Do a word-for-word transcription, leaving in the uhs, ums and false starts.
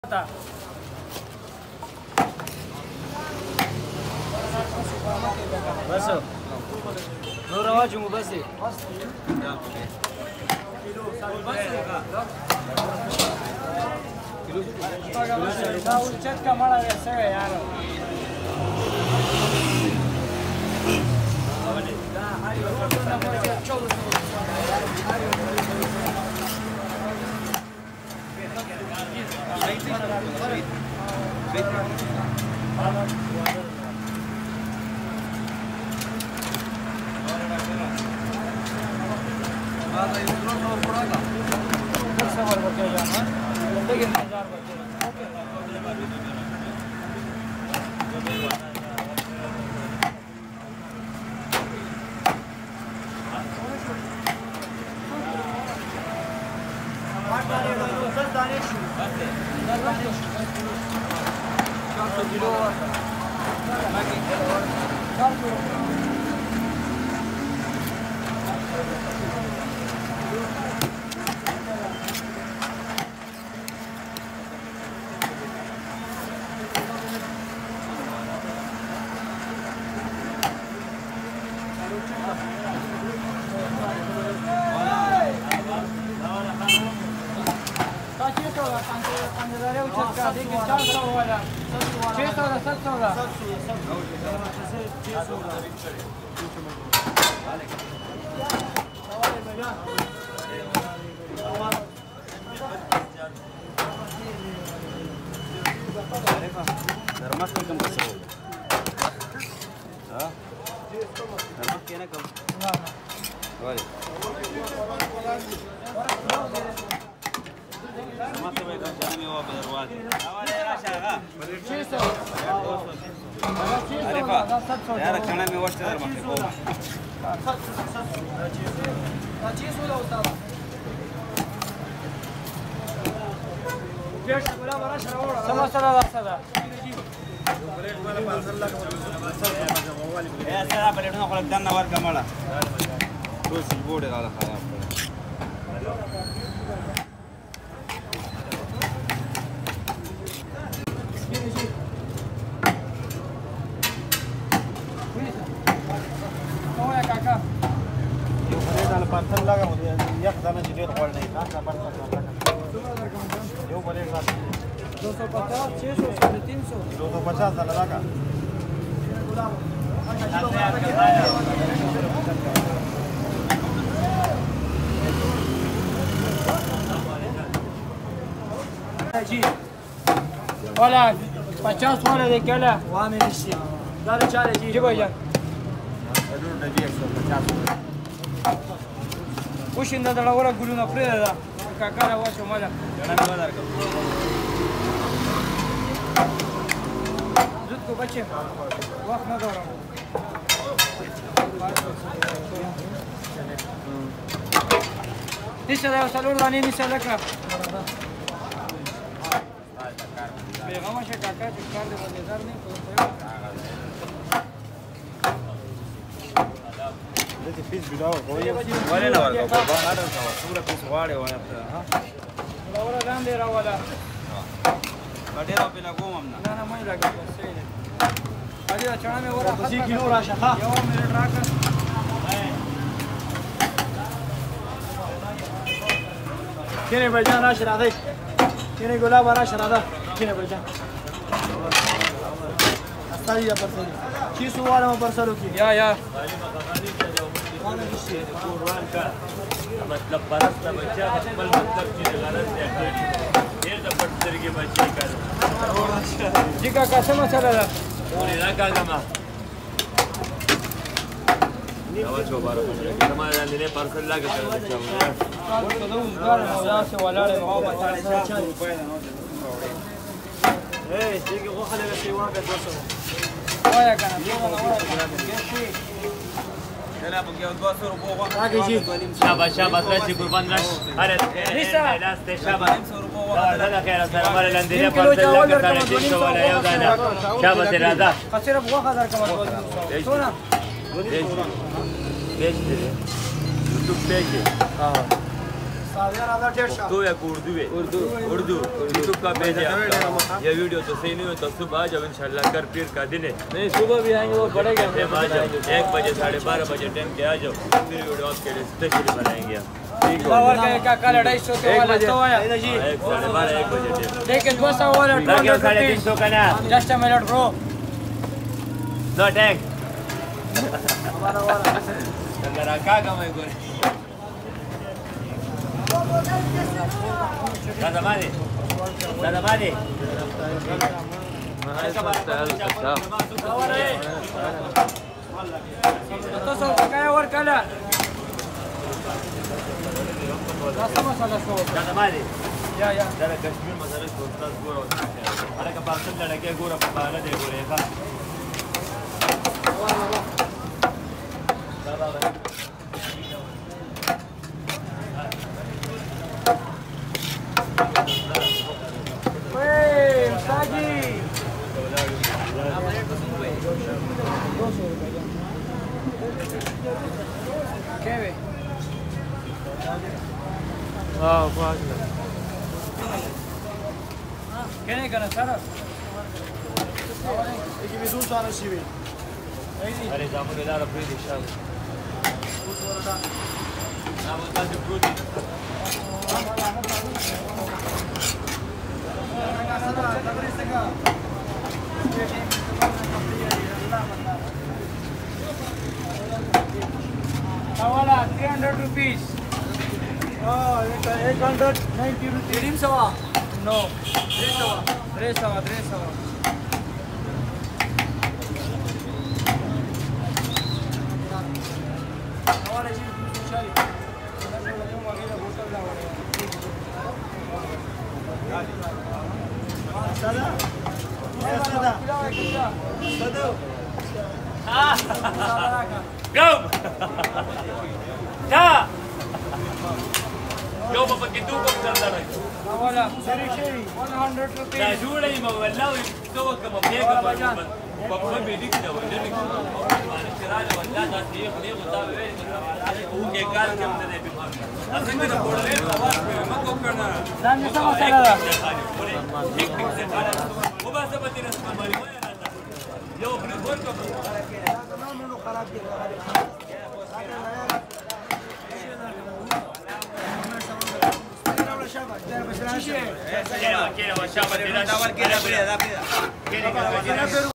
تا بس نور رواج مو بس كيلو دا ولچت کا مړه وسه یار دا هاري ورته چولو هذا يدرون اور پڑھاگا صبر بچے جانا لیکن انتظار بچے درمخ كم بسوي ها درمخ كنا كم لا واري ما تبغى كم هو بدروات أولي راشها عارفة يا رك أنا مي وش درمخ كم سما سلا لا سلا يا سلام بلدنا خلق دنا ورقة مالا بس البورد هذا خلاص يا كاكا يوم على بارتل لगा मुझे यक दाना जिधर खोल नहीं था ना बर्तन लगा यो बोले दो सौ पचास छह सौ साढ़े तीन सौ दो सौ पचास दाना लगा जी वाला पचास वाला दे क्या ला वहाँ में निश्चित दारू चाले जी जी भैया जरूर नहीं एक सौ पचास कुछ इंदा दड़ा वाला गुरु ना प्रेर दा काकारा वाचो माला जना में बाजार का दूध को बच्चे वक्त ना दौड़ा निशा दा सालोर दानी निशा लगा बेगमा से काका चिकार दे मजेदार नहीं तो Esse piso viral, olha, olha na hora, nada não, sura piso guarda, olha, ha? La hora grande era wala. Cadera pela goma amna. Na na mai lagi, sei ne. Ali a chana me ora अस्सी kilo राशा ha. Yo mere traka. Kine bajan rash rada. Kine gulab rash rada. Kine bajan. Astari ya personi. Kisu wala mo persalo ki. Ya ya. मतलब बरस का बच्चा बल मतलब की गलत है ये तो पत्थर के बच्चे का जी का कैसे मसाला है और इधर का कमा आवाज को बारो हमारे लिए पार्सल ला के चलो तो दो उधर यहाँ से वाला है वहाँ बचा चार रुपए ना ए ये कि वो खाली के वहाँ का दो सौ ओया का Ela porque eu gosto do povo. Shaba shaba trashi kurban rash. Are lista. Last shaba. لا لا خير السلام على الانديه فرد لك ثاني تيشو ولا يودانا شابه الرضا خسر ابو خضر كمان سونا ليش ليش يوتيوب بيجي اه तो या उर्दू है उर्दू उर्दू यूट्यूब का पेज है आपका। ये वीडियो तो सही नहीं हो तो सुबह आ जाओ इंशाल्लाह। कर पीर का दिन है। नहीं सुबह भी आएंगे वो पड़ेगा। एक बजे साढ़े बारह बजे टाइम के आ जाओ। फिर वीडियो आपके लिए स्पेशली बनाएंगे आप। ठीक है कल ढाई सौ एक बजे एक साढ़े बारह एक बजे लेकिन दो सौ वाला साढ़े तीन सौ का ना just a minute bro no tag अंदर का कमाई करे दादा माने दादा माने तो सौ काय और कला दादा माने या या दादा कश्मीर मसाला सोचता गोरा अरे का पासन लड़के गोरा पाला दे गोरे का दादा हाँ पाँच क्या नहीं करना सारा एक भी दूसरा नसीब है अरे जामुन के दार अपनी दिशा ना बोलता है फ्रूटी हवाला three hundred rupees eight hundred ninety rupees. Kirim sawa? No. Three sawa. Three sawa. Three sawa. Hawala ji shari. Sada. Sada. Sada. Ah. Go. Da. Yo pa pagkitu ko sa daray. Wala. Seri seri. one hundred rupees. Na jura ni mawala ito ka mapiyag ka ba. Pagka bidik daw ni ko. Ano sirala wala na siya ni ko tawe. Uke gal ke amne bi. Asin ko pole awas ko magko na. Dan sa masala. Tik tik se para. Wo ba sa pati na sa mali mo yan ata. Yo pre bol ko. Namu kharab ke. Quiero, quiero, quiero, quiero, quiero, quiero, quiero, quiero,